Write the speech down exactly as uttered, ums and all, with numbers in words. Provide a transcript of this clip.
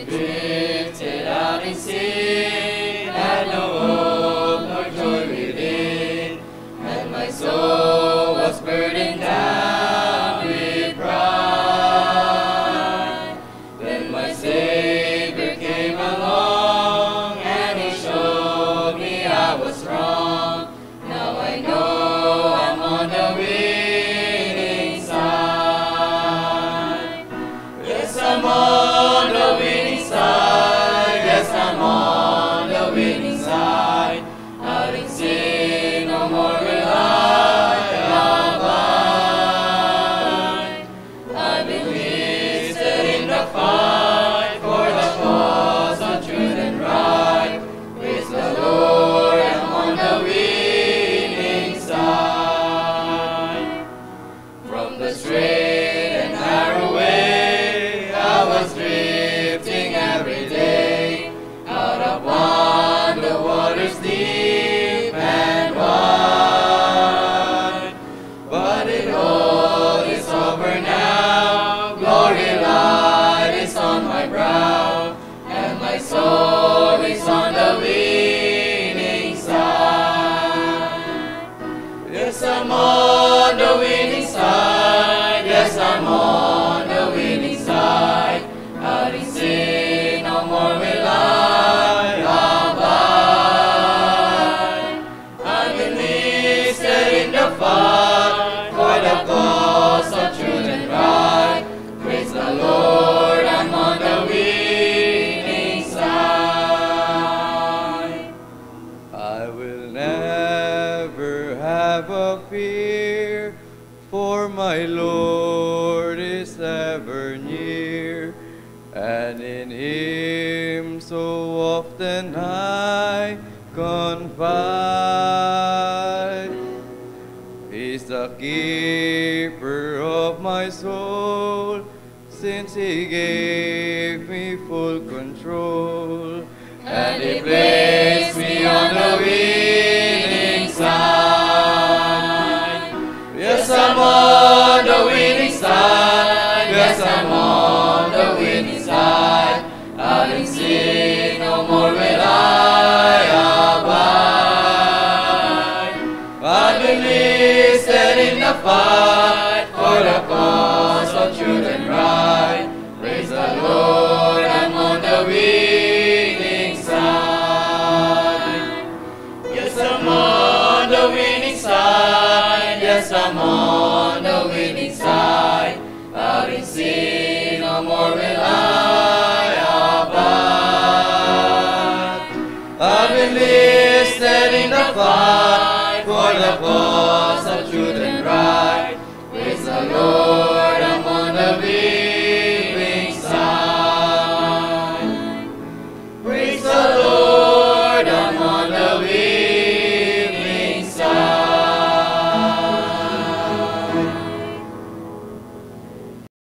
drifted out in sin, had no hope nor joy within, and my soul was burdened down with pride. Then my Savior came along, and He showed me I was wrong. Now I know I'm on the winning side. Yes, I'm on the winning side. Yes, I'm on the winning side. Out in sin, no more will I abide. I've enlisted in the fight for the cause of truth and right. Praise the Lord, I'm on the winning side. From the straight and narrow way I was drifting every day, out upon the waters deep and wide. But it all is over now, glory light is on my brow, and my soul is on the winning side. Yes, I'm on the winning side. Yes, I'm on the winning side. Out in sin, no more will I abide. I'm enlisted in the fight for the cause of truth and right. Praise the Lord, I'm on the winning side. I will never have a fear, for my Lord is ever near, and in Him so often I confide. He's the keeper of my soul, since He gave me full control, And He placed me on the winning side. Yes, I'm on the winning side. Yes, I'm on the winning side. Out in sin, no more will I abide. I've enlisted in the fight for the cause of truth and right. Praise the Lord, I'm on the winning side. Yes, I'm on the winning side. Yes, I'm on the winning side. Out in sin, no more will I abide. I've enlisted in the fight for the cause